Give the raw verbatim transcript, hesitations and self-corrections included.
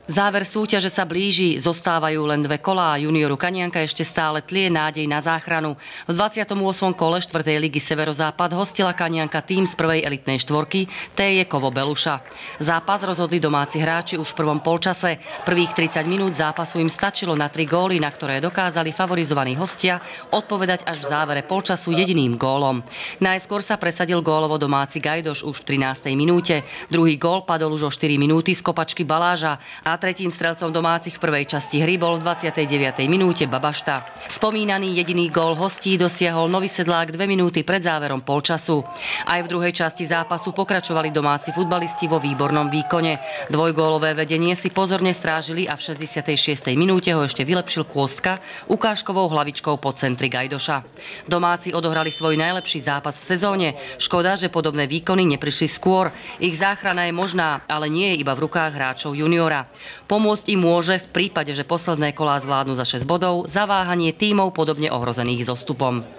Záver súťaže sa blíži, zostávajú len dve kolá. Junioru Kanianka ešte stále tlie nádej na záchranu. V dvadsiatom ôsmom kole štvrtej ligy Severozápad hostila Kanianka tým z prvej elitnej štvorky té jé Kovo Beluša. Zápas rozhodli domáci hráči už v prvom polčase. Prvých tridsať minút zápasu im stačilo na tri góly, na ktoré dokázali favorizovaní hostia odpovedať až v závere polčasu jediným gólom. Najskôr sa presadil gólovo domáci Gajdoš už v trinástej minúte. Druhý gól padol už o štyri minúty z kopačky Baláža a tretím strelcom domácich v prvej časti hry bol v dvadsiatej deviatej minúte Babašta. Spomínaný jediný gól hostí dosiahol Nový Sedlák dve minúty pred záverom polčasu. Aj v druhej časti zápasu pokračovali domáci futbalisti vo výbornom výkone. Dvojgólové vedenie si pozorne strážili a v šesťdesiatej šiestej minúte ho ešte vylepšil Kôstka ukážkovou hlavičkou po centri Gajdoša. Domáci odohrali svoj najlepší zápas v sezóne. Škoda, že podobné výkony neprišli skôr. Ich záchrana je možná, ale nie je iba v rukách hráčov juniora. Pomôcť im môže v prípade, že posledné kolá zvládnu za šesť bodov, zaváhanie tímov podobne ohrozených zostupom.